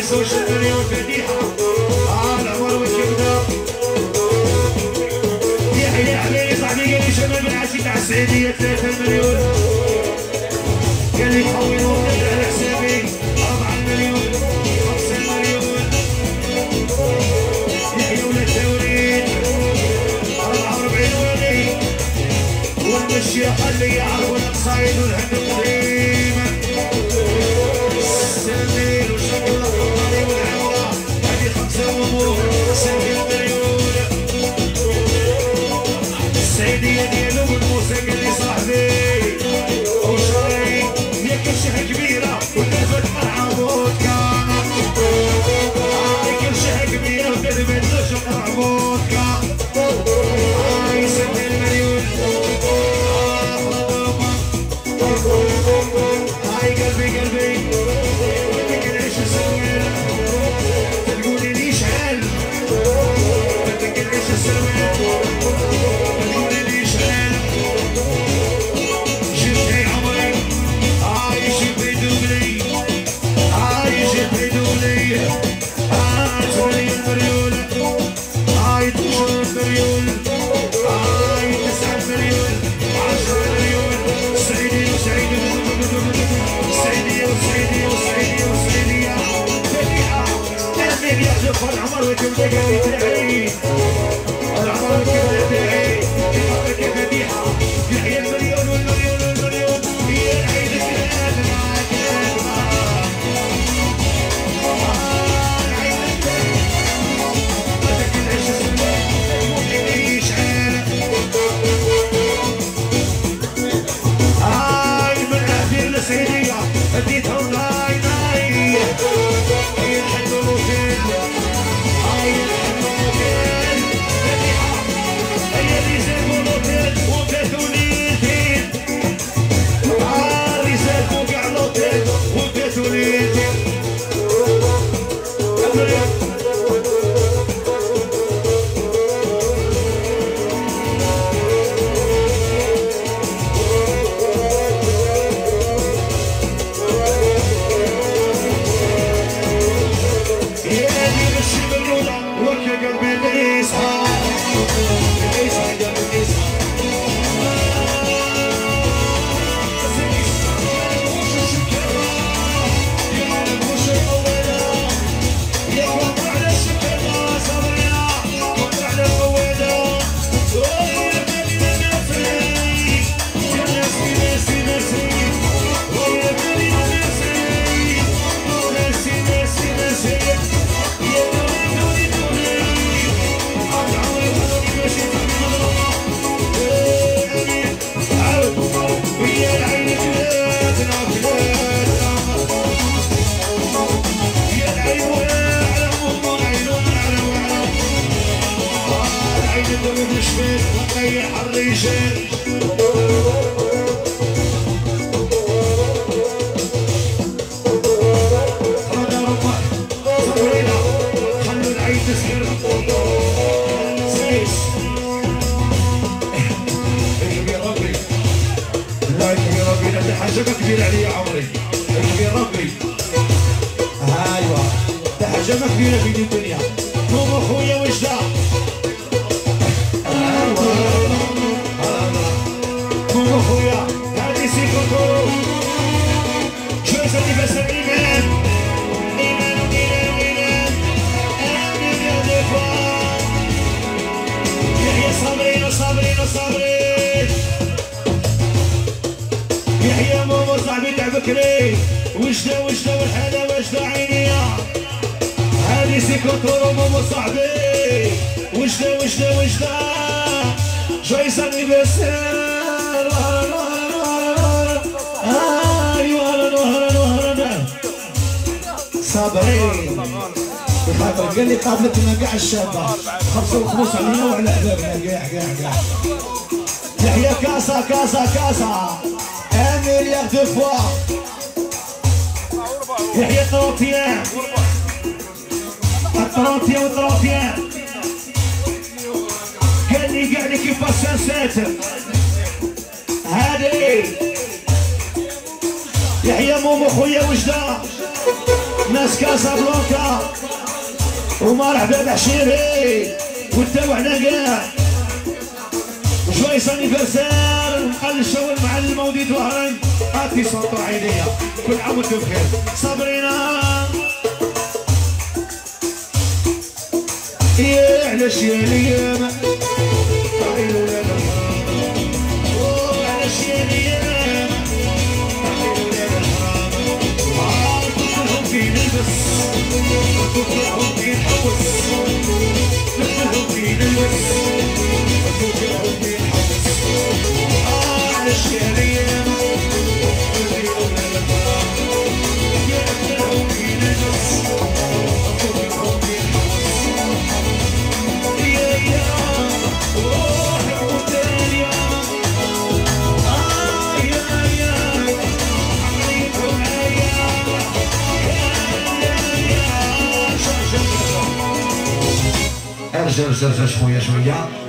16 مليون فديحه العمر والكبده يحيى حبيبي صاحبي قال لي شباب العاشي تاع السعيديه 3 مليون قال لي حولوا على حسابي 4 مليون 5 مليون يحيى ولاد توريد 44 ولي والمشي خلي يعرفوا القصايد والهند القديمه السمير والشوكولاته الطري والعمره هذه 5 امور 7 مليون السعيديه ديالو بالموسى قال لي صاحبي وشري يا كرشه كبيره ودربت مع فودكا يا كرشه كبيره ودربت مع فودكا هاي 7 مليون هاي قلبي قلبي بدك نعيش سوا تقولي لي شحال بدك نعيش سوا تقولي لي شحال جبتي عمري هاي جبتي دوبلي هاي جبتي دوبلي هاي 8 مليون هاي 12 مليون هاي 9 مليون 10 مليون سعيدي وسعيدي سعيدية وسعيدية وسعيدية وسعيدية فديحة تهديك يا جفر العمر وكبدة قلبي تاعي العمر وكبدة تاعي كيف فديحة يحيى المليون والمليون والمليون هي العيد الكلام العيد الكلام بدك نعيش السلام تقولي شحال هاي من العفير السعيدية اديتهم ناي ناي هي الحلوة موكل هاي الحلوة موكل فديحة هي اللي زادوا لوتيل وباتوا ليلتين اللي زادوا كاع لوتيل وباتوا ليلتين حاجة كبيرة علي يا عمري كبير ربي ايوا ده حاجة كبيرة في الدنيا قوم اخويا وجده قوم اخويا هادي سيكوتو شو اسمي بس ايمان ايمان ايمان امين يا دفاع يحيى صابرين صابرين صابرين يحيى ماما صاحبي تاع بكري وجده وجده والحاله وجده عينيا هادي سيكوتورو ماما صاحبي وجده وجده وجده جويس انيفرسير ايوا نهرا صابرين بخاطر قال لي قابلتنا كاع الشابه خمسه وخمس علينا وعلى احبابنا كاع يحيى كاسا كاسا كاسا امير يا دو فوا يحيى 31 31 و31 قال لي كيفاش نسيت هادي يحيى مومو خويا وجده ناس كاسابلانكا ومرحبا بحشيري وتابعنا كاع جويس انيفرسير محل الشغل مع المولد وهران هاتي صوتو عيدية كل عام وانتم بخير صابرينا يا علاش يا الايام علاش يا الايام كلهم في نلبس كلهم في نحوس كلهم في نلبس كلهم في نحوس علاش يا الايام كلهم في نلبس كلهم في ارجع شويه